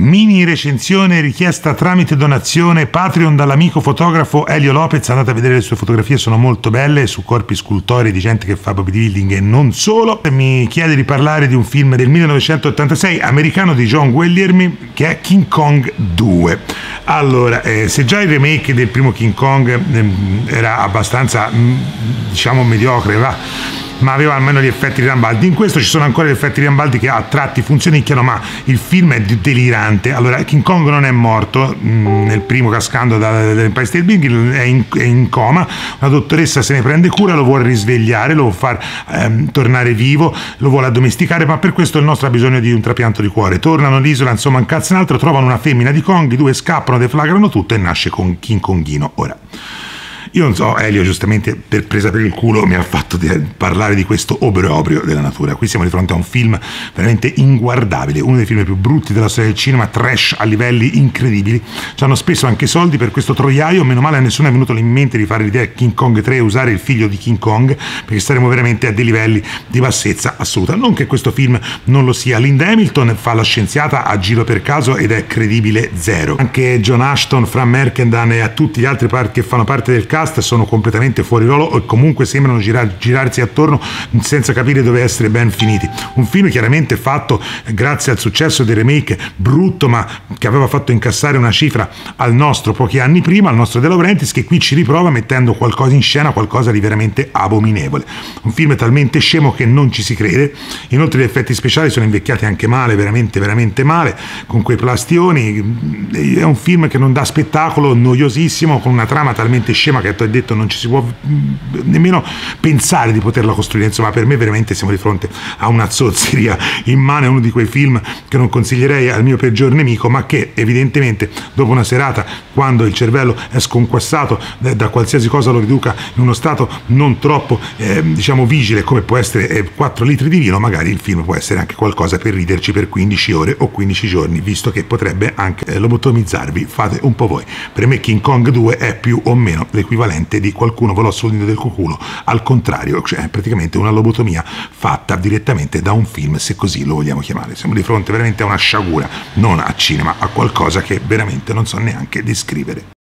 Mini recensione richiesta tramite donazione Patreon dall'amico fotografo Elio Lopez. Andate a vedere le sue fotografie, sono molto belle, su corpi scultorei di gente che fa bodybuilding e non solo. Mi chiede di parlare di un film del 1986 americano di John Guillermi che è King Kong 2. Allora, se già il remake del primo King Kong era abbastanza diciamo mediocre, ma aveva almeno gli effetti Rambaldi, in questo ci sono ancora gli effetti Rambaldi che a tratti funzionicchiano, ma il film è delirante. Allora, King Kong non è morto nel primo cascando dall'Empire State Building, è in coma, una dottoressa se ne prende cura, lo vuole risvegliare, lo vuole far tornare vivo, lo vuole addomesticare, ma per questo il nostro ha bisogno di un trapianto di cuore. Tornano all'isola, insomma un cazzo in altro, trovano una femmina di Kong, i due scappano, deflagrano tutto e nasce con King Kongino. Ora, io non so, Elio giustamente per presa per il culo mi ha fatto parlare di questo obbrobrio della natura. Qui siamo di fronte a un film veramente inguardabile, uno dei film più brutti della storia del cinema, trash a livelli incredibili. Ci hanno speso anche soldi per questo troiaio, meno male a nessuno è venuto in mente di fare l'idea King Kong 3 e usare il figlio di King Kong, perché saremo veramente a dei livelli di bassezza assoluta. Non che questo film non lo sia, Linda Hamilton fa la scienziata a giro per caso ed è credibile zero. Anche John Ashton, Fran Merkendan e a tutti gli altri che fanno parte del cast sono completamente fuori ruolo e comunque sembrano girarsi attorno senza capire dove essere ben finiti. Un film chiaramente fatto grazie al successo del remake brutto, ma che aveva fatto incassare una cifra al nostro pochi anni prima, al nostro De Laurentiis, che qui ci riprova mettendo qualcosa in scena, qualcosa di veramente abominevole. Un film talmente scemo che non ci si crede. Inoltre gli effetti speciali sono invecchiati anche male, veramente veramente male, con quei plastioni. È un film che non dà spettacolo, noiosissimo, con una trama talmente scema che ho detto non ci si può nemmeno pensare di poterla costruire. Insomma, per me veramente siamo di fronte a una zozzeria immane, uno di quei film che non consiglierei al mio peggior nemico, ma che evidentemente dopo una serata, quando il cervello è sconquassato da qualsiasi cosa lo riduca in uno stato non troppo diciamo vigile, come può essere 4 litri di vino, magari il film può essere anche qualcosa per riderci per 15 ore o 15 giorni, visto che potrebbe anche lobotomizzarvi. Fate un po' voi. Per me King Kong 2 è più o meno l'equivalente di qualcuno volò sul nido del cuculo, al contrario, cioè è praticamente una lobotomia fatta direttamente da un film, se così lo vogliamo chiamare. Siamo di fronte veramente a una sciagura, non a cinema, a qualcosa che veramente non so neanche descrivere.